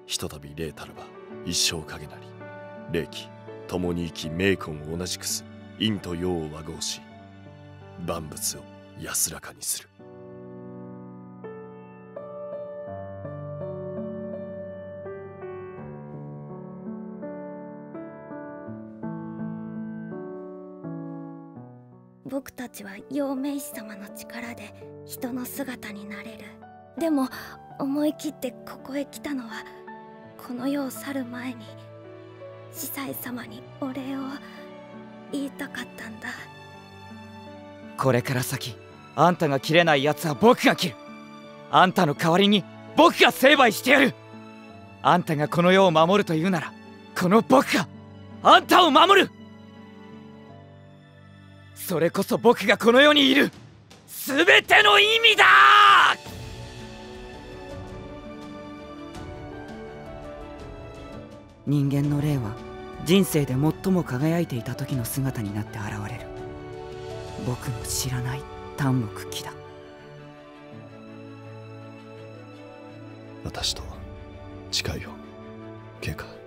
ひとたび霊たるば一生影なり。霊気共に生き名魂を同じくす陰と陽を和合し、万物を安らかにする。 僕たちは陽明師様の力で人の姿になれる。でも思い切ってここへ来たのは、この世を去る前に司祭様にお礼を言いたかったんだ。 これから先あんたが切れないやつは僕が切る。あんたの代わりに僕が成敗してやる。あんたがこの世を守るというなら、この僕があんたを守る。それこそ僕がこの世にいる全ての意味だ。人間の霊は人生で最も輝いていた時の姿になって現れる。僕の知らない丹木木だ。 私と近いよ、ケイカ。